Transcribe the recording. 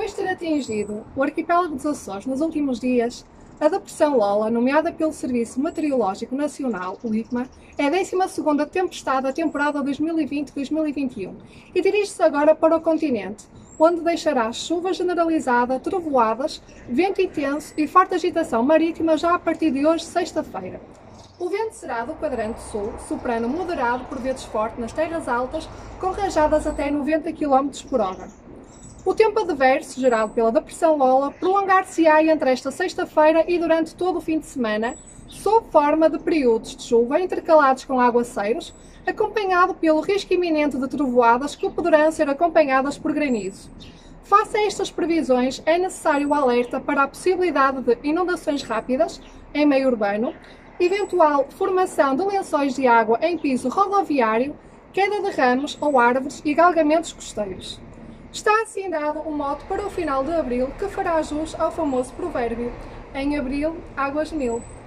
Depois de ter atingido o arquipélago dos Açores nos últimos dias, a Depressão Lola, nomeada pelo Serviço Meteorológico Nacional, o IPMA, é a 12ª tempestade da temporada 2020-2021 e dirige-se agora para o continente, onde deixará chuva generalizada, trovoadas, vento intenso e forte agitação marítima já a partir de hoje, sexta-feira. O vento será do quadrante sul, soprano moderado por vezes forte nas terras altas, com rajadas até 90 km por hora. O tempo adverso, gerado pela Depressão Lola, prolongar-se-á entre esta sexta-feira e durante todo o fim de semana, sob forma de períodos de chuva intercalados com aguaceiros, acompanhado pelo risco iminente de trovoadas que poderão ser acompanhadas por granizo. Face a estas previsões, é necessário o alerta para a possibilidade de inundações rápidas em meio urbano, eventual formação de lençóis de água em piso rodoviário, queda de ramos ou árvores e galgamentos costeiros. Está assim dado um mote para o final de abril que fará jus ao famoso provérbio: em abril, águas mil.